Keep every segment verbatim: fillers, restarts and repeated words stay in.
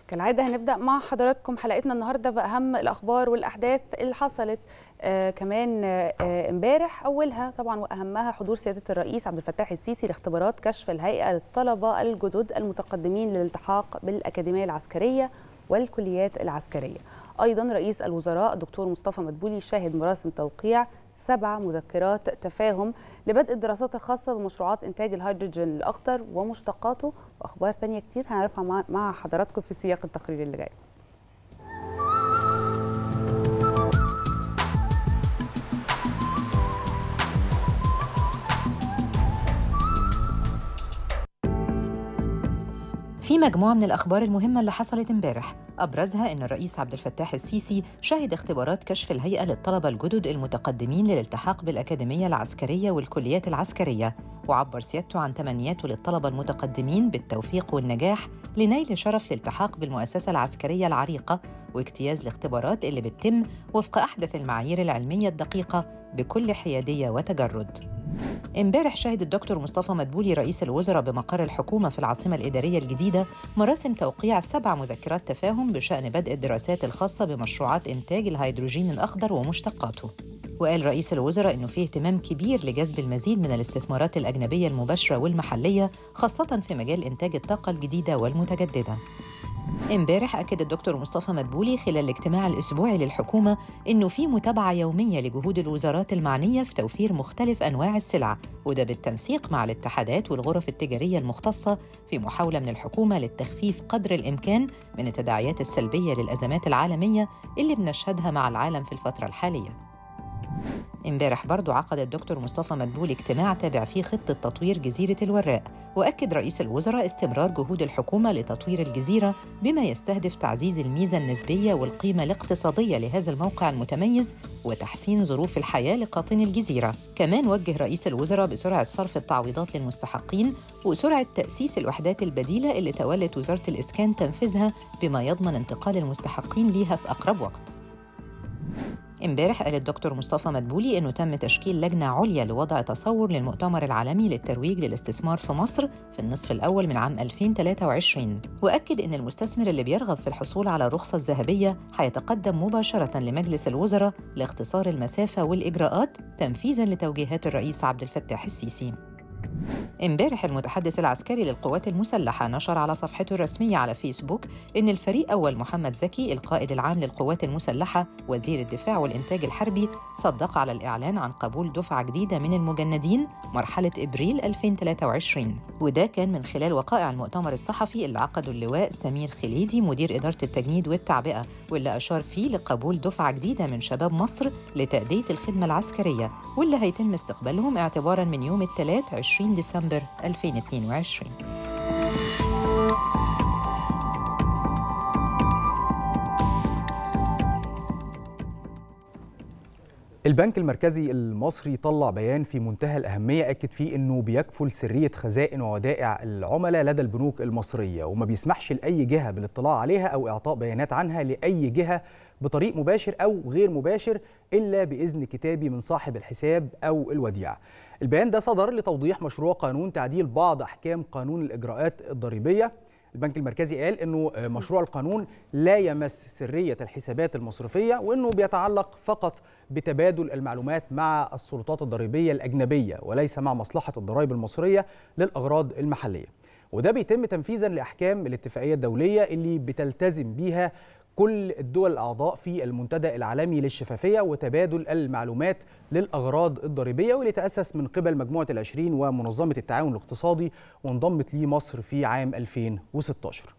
كالعادة هنبدأ مع حضراتكم حلقتنا النهاردة بأهم الأخبار والأحداث اللي حصلت آه كمان امبارح. آه أولها طبعا وأهمها حضور سيادة الرئيس عبد الفتاح السيسي لاختبارات كشف الهيئة للطلبة الجدد المتقدمين للالتحاق بالأكاديمية العسكرية والكليات العسكرية. أيضا رئيس الوزراء الدكتور مصطفى مدبولي شهد مراسم توقيع سبع مذكرات تفاهم لبدء الدراسات الخاصة بمشروعات إنتاج الهيدروجين الأخضر ومشتقاته، وأخبار تانية كتير هنعرفها مع حضراتكم في سياق التقرير اللي جاي. في مجموعة من الأخبار المهمة اللي حصلت امبارح، أبرزها أن الرئيس عبد الفتاح السيسي شهد اختبارات كشف الهيئة للطلبة الجدد المتقدمين للالتحاق بالأكاديمية العسكرية والكليات العسكرية، وعبر سيادته عن تمنياته للطلبة المتقدمين بالتوفيق والنجاح لنيل شرف الالتحاق بالمؤسسة العسكرية العريقة واجتياز الاختبارات اللي بتتم وفق أحدث المعايير العلمية الدقيقة بكل حيادية وتجرد. امبارح شهد الدكتور مصطفى مدبولي رئيس الوزراء بمقر الحكومة في العاصمة الإدارية الجديدة مراسم توقيع سبع مذكرات تفاهم بشأن بدء الدراسات الخاصة بمشروعات إنتاج الهيدروجين الأخضر ومشتقاته. وقال رئيس الوزراء إنه فيه اهتمام كبير لجذب المزيد من الاستثمارات الأجنبية المباشرة والمحلية، خاصة في مجال إنتاج الطاقة الجديدة والمتجددة. امبارح أكد الدكتور مصطفى مدبولي خلال الاجتماع الأسبوعي للحكومة إنه في متابعة يومية لجهود الوزارات المعنية في توفير مختلف أنواع السلع، وده بالتنسيق مع الاتحادات والغرف التجارية المختصة في محاولة من الحكومة للتخفيف قدر الإمكان من التداعيات السلبية للأزمات العالمية اللي بنشهدها مع العالم في الفترة الحالية. امبارح برضو عقد الدكتور مصطفى مدبولي اجتماع تابع فيه خطة تطوير جزيرة الوراق، وأكد رئيس الوزراء استمرار جهود الحكومة لتطوير الجزيرة بما يستهدف تعزيز الميزة النسبية والقيمة الاقتصادية لهذا الموقع المتميز وتحسين ظروف الحياة لقاطني الجزيرة. كمان وجه رئيس الوزراء بسرعة صرف التعويضات للمستحقين وسرعة تأسيس الوحدات البديلة اللي تولت وزارة الإسكان تنفيذها بما يضمن انتقال المستحقين ليها في أقرب وقت. امبارح قال الدكتور مصطفى مدبولي إنه تم تشكيل لجنة عليا لوضع تصور للمؤتمر العالمي للترويج للاستثمار في مصر في النصف الأول من عام ألفين وثلاثة وعشرين، وأكد إن المستثمر اللي بيرغب في الحصول على الرخصة الذهبية هيتقدم مباشرة لمجلس الوزراء لاختصار المسافة والإجراءات تنفيذاً لتوجيهات الرئيس عبد الفتاح السيسي. امبارح المتحدث العسكري للقوات المسلحة نشر على صفحته الرسمية على فيسبوك إن الفريق أول محمد زكي القائد العام للقوات المسلحة وزير الدفاع والإنتاج الحربي صدق على الإعلان عن قبول دفعة جديدة من المجندين مرحلة إبريل ألفين وثلاثة وعشرين، وده كان من خلال وقائع المؤتمر الصحفي اللي عقده اللواء سمير خليدي مدير إدارة التجنيد والتعبئة، واللي أشار فيه لقبول دفعة جديدة من شباب مصر لتأدية الخدمة العسكرية، واللي هيتم استقبالهم اعتباراً من يوم الثلاث عشرين ديسمبر ألفين واثنين وعشرين. البنك المركزي المصري طلع بيان في منتهى الأهمية أكد فيه أنه بيكفل سرية خزائن وودائع العملاء لدى البنوك المصرية، وما بيسمحش لأي جهة بالاطلاع عليها أو إعطاء بيانات عنها لأي جهة بطريق مباشر أو غير مباشر إلا بإذن كتابي من صاحب الحساب أو الوديعة. البيان ده صدر لتوضيح مشروع قانون تعديل بعض أحكام قانون الإجراءات الضريبية. البنك المركزي قال أنه مشروع القانون لا يمس سرية الحسابات المصرفية، وأنه بيتعلق فقط بتبادل المعلومات مع السلطات الضريبية الأجنبية وليس مع مصلحة الضرائب المصرية للأغراض المحلية. وده بيتم تنفيذا لأحكام الاتفاقية الدولية اللي بتلتزم بيها كل الدول الأعضاء في المنتدى العالمي للشفافية وتبادل المعلومات للأغراض الضريبية، واللي تأسس من قبل مجموعة العشرين ومنظمة التعاون الاقتصادي وانضمت ليه مصر في عام ألفين وستة عشر.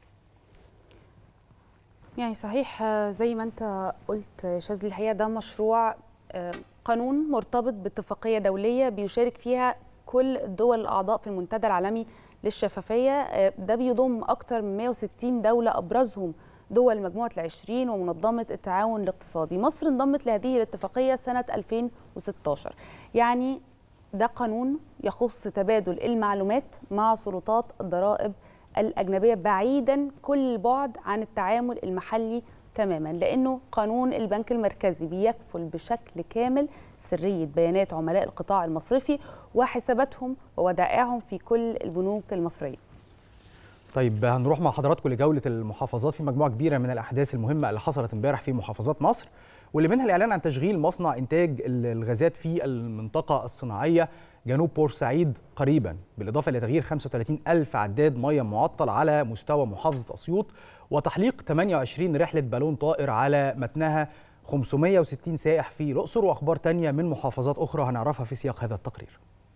يعني صحيح زي ما أنت قلت شاذلي، الحقيقة ده مشروع قانون مرتبط باتفاقية دولية بيشارك فيها كل الدول الأعضاء في المنتدى العالمي للشفافية. ده بيضم أكثر من مئة وستين دولة أبرزهم دول مجموعة العشرين ومنظمة التعاون الاقتصادي. مصر انضمت لهذه الاتفاقية سنة ألفين وستة عشر. يعني ده قانون يخص تبادل المعلومات مع سلطات الضرائب الأجنبية بعيدا كل البعد عن التعامل المحلي تماما، لأنه قانون البنك المركزي بيكفل بشكل كامل سرية بيانات عملاء القطاع المصرفي وحساباتهم وودائعهم في كل البنوك المصرية. طيب هنروح مع حضراتكم لجولة المحافظات في مجموعة كبيرة من الأحداث المهمة اللي حصلت امبارح في محافظات مصر، واللي منها الإعلان عن تشغيل مصنع إنتاج الغازات في المنطقة الصناعية جنوب بورسعيد قريبا، بالإضافة لتغيير خمسة وثلاثين ألف عداد مياه معطل على مستوى محافظة أسيوط، وتحليق ثمانية وعشرين رحلة بالون طائر على متنها خمسمائة وستين سائح في الأقصر، وأخبار تانية من محافظات أخرى هنعرفها في سياق هذا التقرير.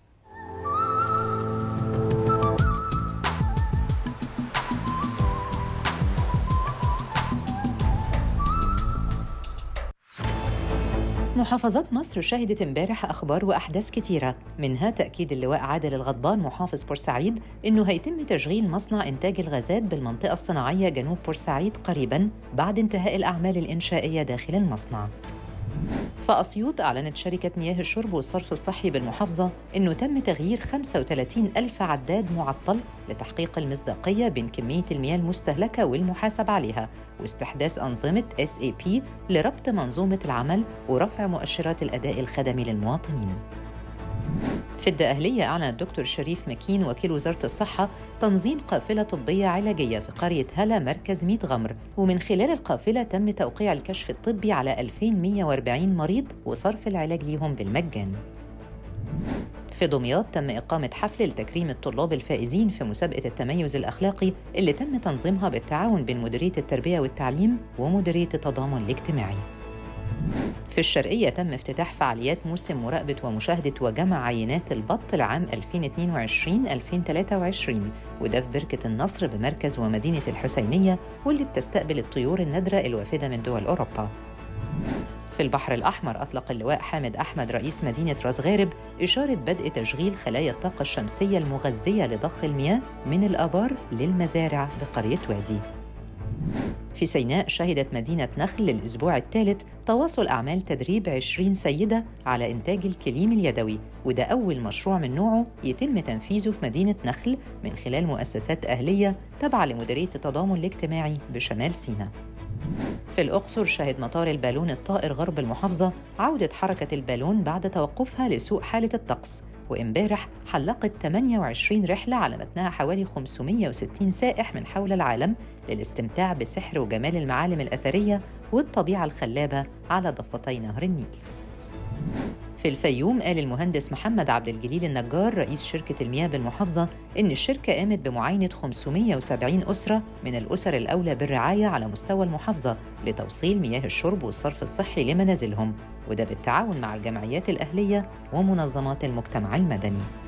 محافظات مصر شهدت امبارح أخبار وأحداث كتيرة، منها تأكيد اللواء عادل الغضبان محافظ بورسعيد إنه هيتم تشغيل مصنع إنتاج الغازات بالمنطقة الصناعية جنوب بورسعيد قريباً بعد انتهاء الأعمال الإنشائية داخل المصنع. فأسيوط أعلنت شركة مياه الشرب والصرف الصحي بالمحافظة إنه تم تغيير خمسة وثلاثين ألف عداد معطل لتحقيق المصداقية بين كمية المياه المستهلكة والمحاسب عليها، واستحداث أنظمة إس إيه بي لربط منظومة العمل ورفع مؤشرات الأداء الخدمي للمواطنين. في الدقهلية أعلن الدكتور شريف مكين وكيل وزارة الصحة تنظيم قافلة طبية علاجية في قرية هلا مركز ميت غمر، ومن خلال القافلة تم توقيع الكشف الطبي على ألفين ومئة وأربعين مريض وصرف العلاج ليهم بالمجان. في دمياط تم إقامة حفل لتكريم الطلاب الفائزين في مسابقة التميز الأخلاقي اللي تم تنظيمها بالتعاون بين مديرية التربية والتعليم ومديرية التضامن الاجتماعي. في الشرقية تم افتتاح فعاليات موسم مراقبة ومشاهدة وجمع عينات البط لعام ألفين واثنين وعشرين ألفين وثلاثة وعشرين، وده في بركة النصر بمركز ومدينة الحسينية، واللي بتستقبل الطيور النادرة الوافدة من دول أوروبا. في البحر الأحمر أطلق اللواء حامد أحمد رئيس مدينة راس غارب إشارة بدء تشغيل خلايا الطاقة الشمسية المغذية لضخ المياه من الآبار للمزارع بقرية وادي. في سيناء شهدت مدينة نخل للأسبوع الثالث تواصل أعمال تدريب عشرين سيدة على إنتاج الكليم اليدوي، وده أول مشروع من نوعه يتم تنفيذه في مدينة نخل من خلال مؤسسات أهلية تابعة لمديرية التضامن الاجتماعي بشمال سيناء. في الأقصر شهد مطار البالون الطائر غرب المحافظة عودة حركة البالون بعد توقفها لسوء حالة الطقس، وإمبارح حلقت ثمانية وعشرين رحلة على متنها حوالي خمسمائة وستين سائح من حول العالم للاستمتاع بسحر وجمال المعالم الأثرية والطبيعة الخلابة على ضفتي نهر النيل. في الفيوم قال المهندس محمد عبد الجليل النجار رئيس شركة المياه بالمحافظة إن الشركة قامت بمعاينة خمسمائة وسبعين أسرة من الأسر الأولى بالرعاية على مستوى المحافظة لتوصيل مياه الشرب والصرف الصحي لمنازلهم، وده بالتعاون مع الجمعيات الأهلية ومنظمات المجتمع المدني.